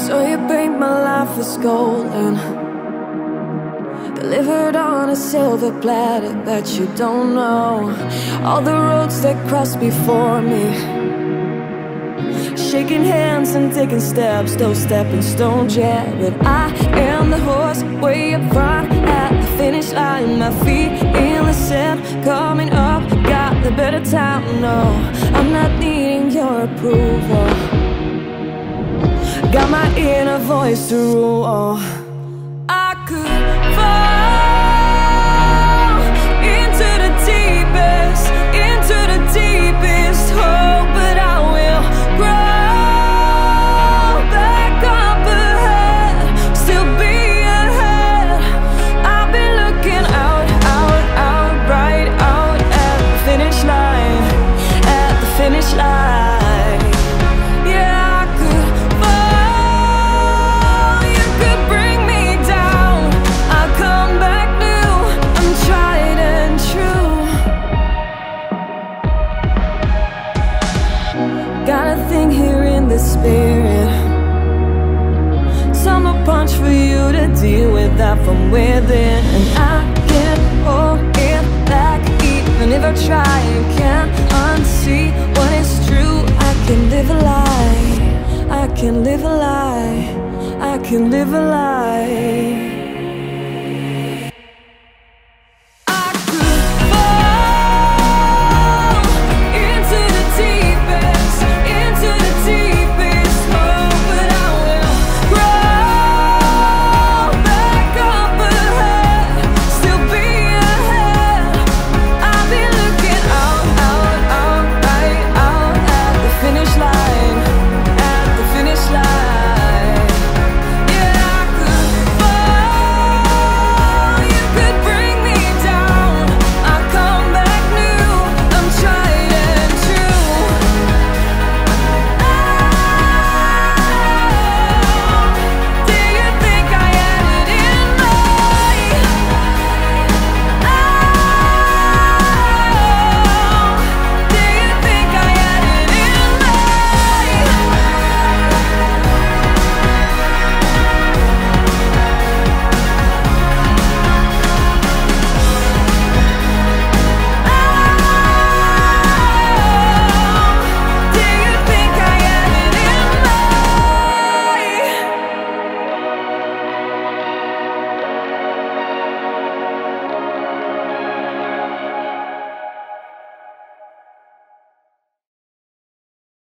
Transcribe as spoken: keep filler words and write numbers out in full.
So you paint my life as golden, delivered on a silver platter, but you don't know all the roads that cross before me. Shaking hands and taking steps, those stepping stones, yeah. But I am the horse way up front at the finish line. My feet in the sand, coming up, got the better time. No, I'm not needing your approval. Got my inner voice to rule. I could fall into the deepest, into the deepest hole, but I will grow back up ahead, still be ahead. I've been looking out, out, out, right out at the finish line, at the finish line. Got a thing here in the spirit, summer punch for you to deal with that from within. And I can't hold it back, even if I try. I can't unsee what is true. I can live a lie, I can live a lie, I can live a lie.